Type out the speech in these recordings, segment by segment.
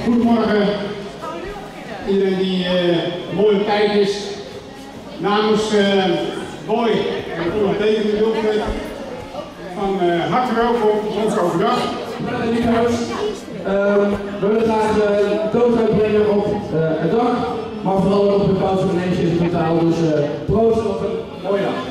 Goedemorgen iedereen die mooi op tijd is. Namens Boy en ondertekende Wilfred van harte welkom op onze overdag. We willen graag de toast uitbrengen op het dak, maar vooral op de Goudse Manege in totaal. Dus proost op een mooie dag.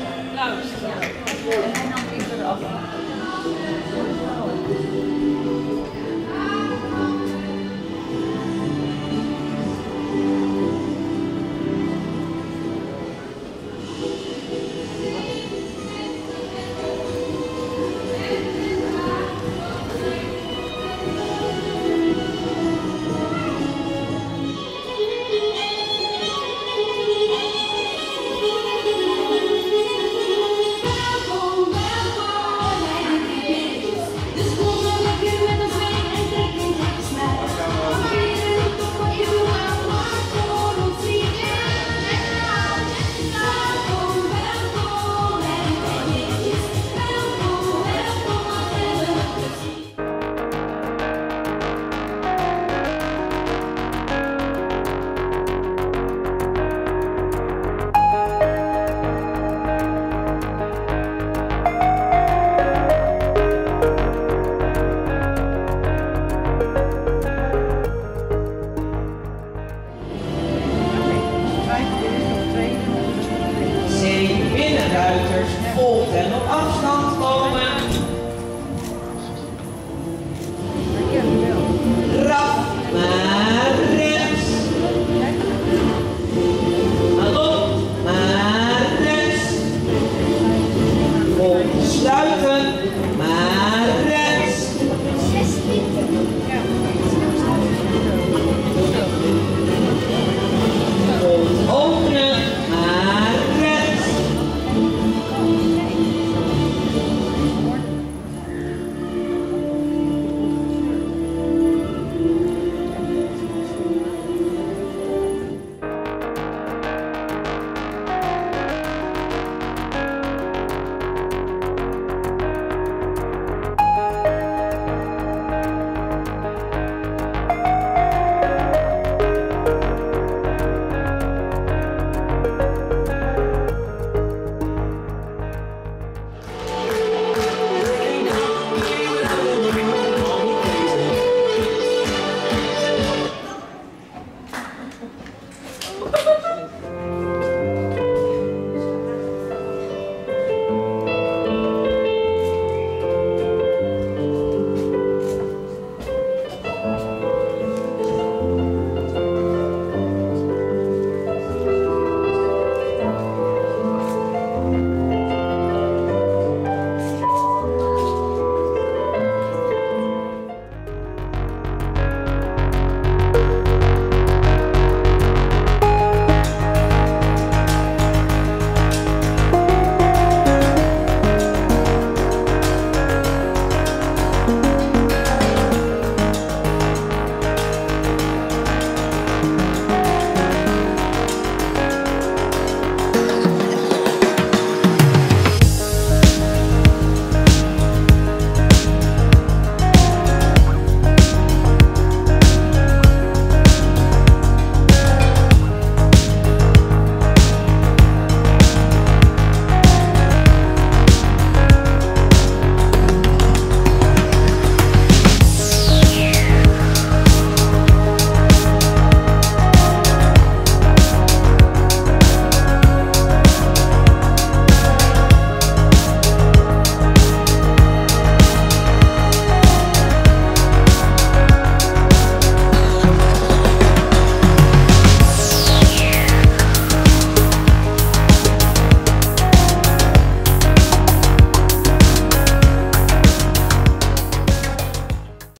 Binnenruiters volgt en op afstand komen.